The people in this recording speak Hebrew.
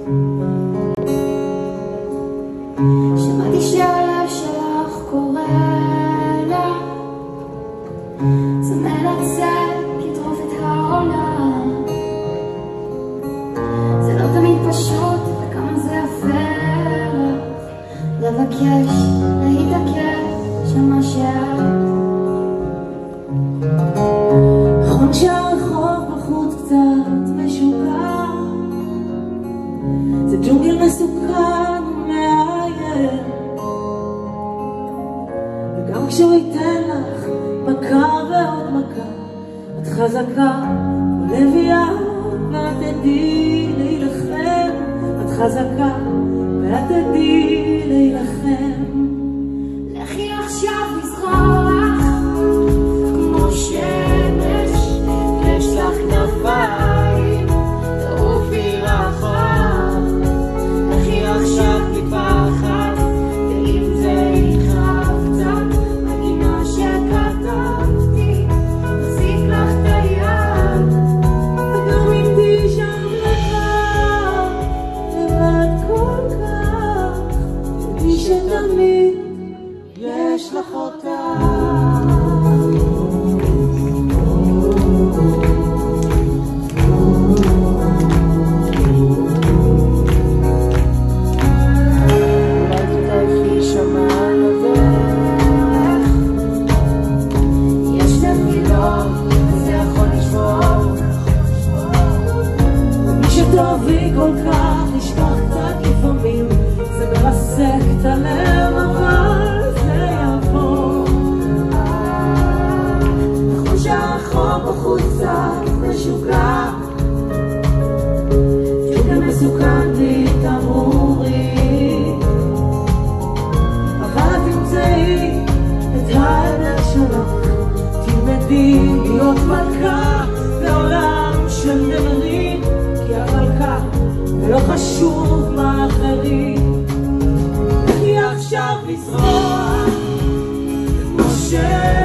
שמעתי שהלב שלך קורא לה, צמא לצאת כטרוף את העולם. זה לא תמיד פשוט וכמה זה יפה לבקש, להתעקש שמה שאת. נכון שהרחוב בחוץ קצת משוגע, זה ג'ונגל מסוכן ומאיים, וגם כשהוא ייתן לך מכה ועוד מכה, את חזקה ולביאה ואת תדעי להילחם. את חזקה ואת תדעי להילחם. לכי עכשיו לזרוח כמו שמש, יש לך כנפיים, תעופי רחוק. לכי עכשיו כפחד, ואם זה יכאב קצת, מגינה שכתבתי תחזיק לך את היד. וגם אם תישאר לבד כל כך, תדעי שתמיד יש לך אותה. תאהבי כל כך, נשכח קצת לפעמים, זה מרסק את הלב, אבל זה יעבור. נכון שהרחוב בחוץ קצת משוגע, ג'ונגל מסוכן ותמרורי, אבל תמצאי את האמת שלך, תלמדי להיות מלכה בעולם של נמרים. המלכה ולא חשוב מה אחרים. לכי עכשיו לזרוח כמו